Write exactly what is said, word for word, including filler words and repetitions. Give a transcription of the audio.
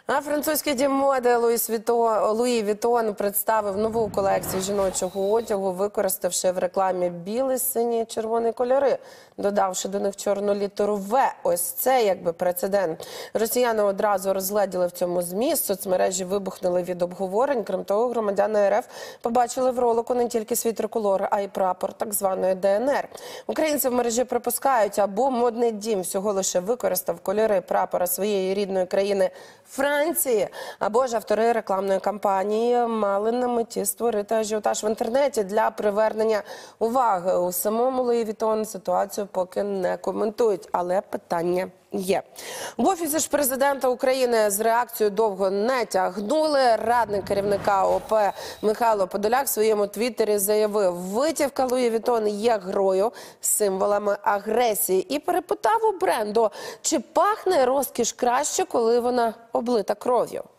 А французький дім моди Луї Вітон представив нову колекцію жіночого одягу, використавши в рекламі білий, синій і червоний кольори, додавши до них чорну літеру «В». Ось це якби прецедент. Росіяни одразу розгледіли в цьому зміст, соцмережі вибухнули від обговорень. Крім того, громадяни РФ побачили в ролику не тільки свій триколор, а й прапор так званої ДНР. Українці в мережі припускають, або модний дім всього лише використав кольори прапора своєї рідної країни Франції, або ж автори рекламної кампанії мали на меті створити ажіотаж в інтернеті для привернення уваги. У самому Луї Вітон ситуацію поки не коментують, але питання є. В офісі ж президента України з реакцією довго не тягнули. Радник керівника ОП Михайло Подоляк в своєму твіттері заявив: витівка Луї Вітон є грою з символами агресії. І перепитав у бренду, чи пахне розкіш краще, коли вона облита кров'ю.